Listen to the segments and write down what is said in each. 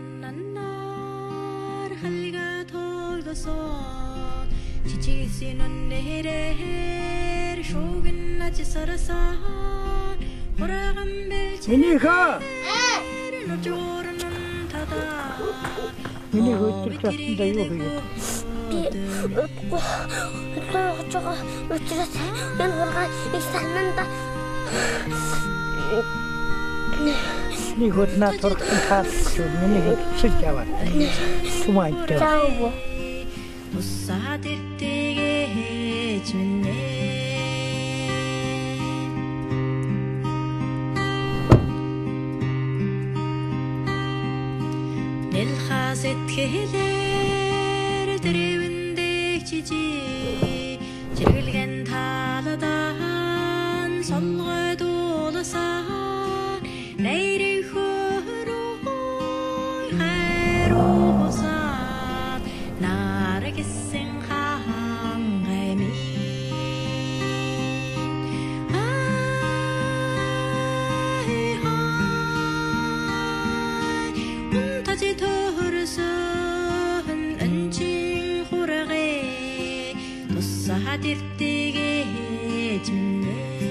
Минийхаа. Миний хөдөлгөөн даяа юу вэ? Жоо учраас энэ хургаа их сананда Миний хөдөлгөөн турхан таасан миний хөдөлсөж яваа. Сумайтай. Чао. Усаад иртэйгэж минь Сэтгэлээр дэрвэндэх чижи жиргэлгэн таладан солгой дууласаа нэрийг хөрөө хайруулсаа наргисэн хангайми унта지 Дэртэйгэж минь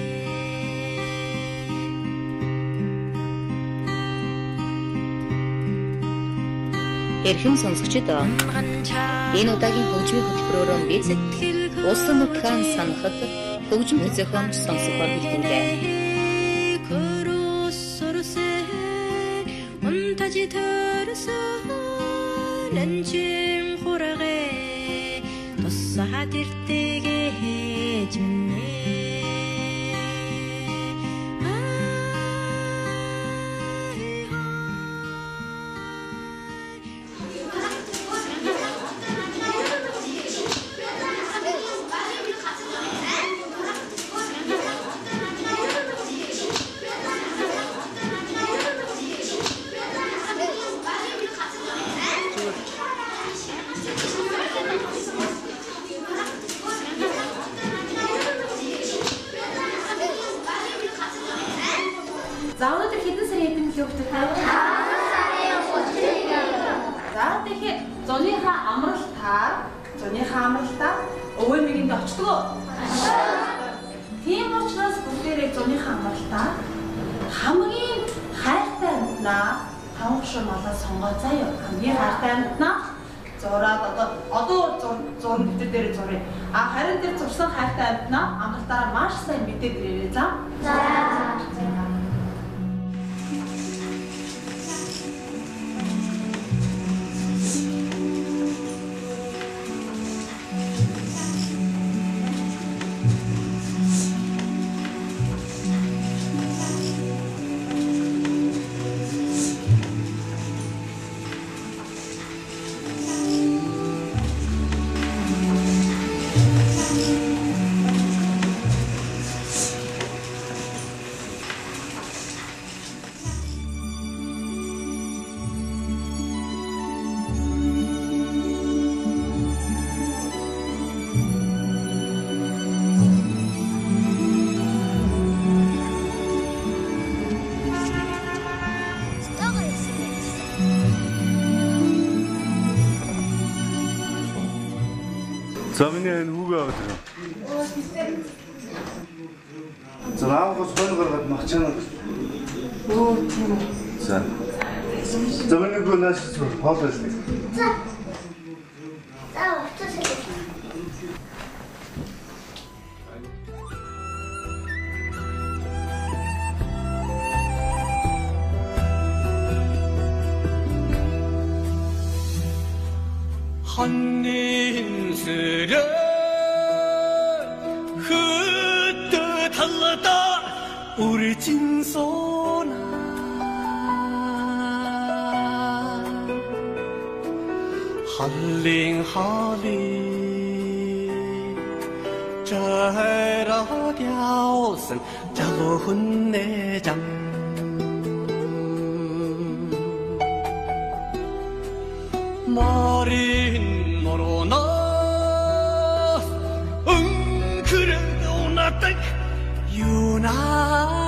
Эрхэм сонсогчдоо энэ удаагийн хөгжмийн хөтөлбөрөөр бид улсын нутгаан санахад хөгжмийн зохиомж сонсохоор бэлтгэнэ. Дэртэйгэж минь За өнөөдөр хэдэн сарын эдэн хөвгтэй тав? 5 сарын 30-нд. За тэгэхээр зуныхаа амралтаа өвөө нэгэнд очдог уу? Тийм учраас бүгдээрээ зуныхаа амралтаа хамгийн хайртай амтнаа тавхшин болоод сонгоо заяа. Хамгийн хайртай амтнаа зураад одоо зурн битэр дээр зуръя. Харин тэр зурсан хайртай амтнаа амралтаараа маш сайн мэдээд ирээрэй за. За. За миний энэ хүүгээ аваад байгаа. За аавгаас хоног гаргаад махчаана. Оо тийм үү. За. За миний гонаш хоол байсан. За. За, очиж. 한인스레 흩어달라다 우리 진소나 할링할리 자라디아오슨 자로훈 내장 마린 모로나 그래도 나딱 유나